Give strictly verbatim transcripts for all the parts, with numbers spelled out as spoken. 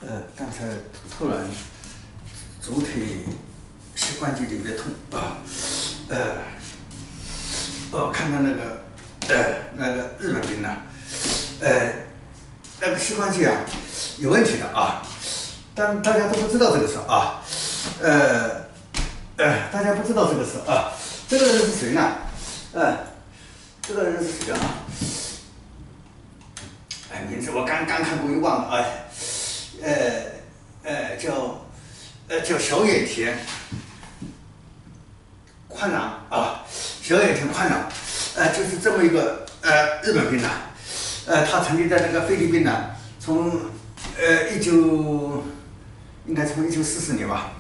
呃，刚才突然左腿膝关节有点痛啊，呃，哦，看到那个呃那个日本兵呢，呃，那个膝关节啊有问题的啊，但大家都不知道这个事啊，呃呃，大家不知道这个事啊，这个人是谁呢？呃，这个人是谁啊？哎，名字我刚刚看过又忘了啊，呃呃叫呃叫小野田宽郎啊，小野田宽郎，呃就是这么一个呃日本兵呐，呃他曾经在那个菲律宾呢，从呃一九应该从一九四四年吧，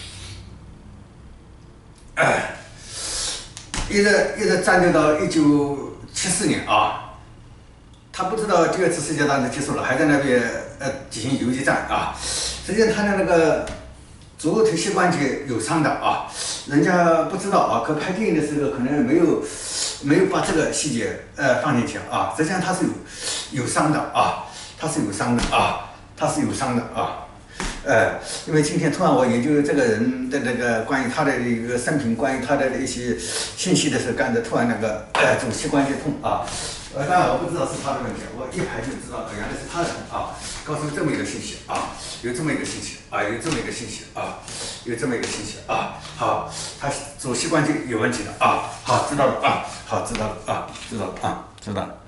哎、呃，一直一直战斗到一九七四年啊。他不知道第二次世界大战结束了，还在那边呃进行游击战啊。实际上他的那个左腿膝关节有伤的啊，人家不知道啊。可拍电影的时候可能没有没有把这个细节呃放进去啊。实际上他是有有伤的啊，他是有伤的啊，他是有伤的啊。呃，因为今天突然我研究这个人的那个关于他的一个生平，关于他的一些信息的时候，感觉突然那个呃左膝关节痛啊。呃，当然我不知道是他的问题，我一排就知道，原来是他的啊，告诉这么一个信息啊，有这么一个信息啊，有这么一个信息啊，有这么一个信息啊，好，他左膝关节有问题的啊，好，知道了啊，好，知道了啊，知道了啊，知道了。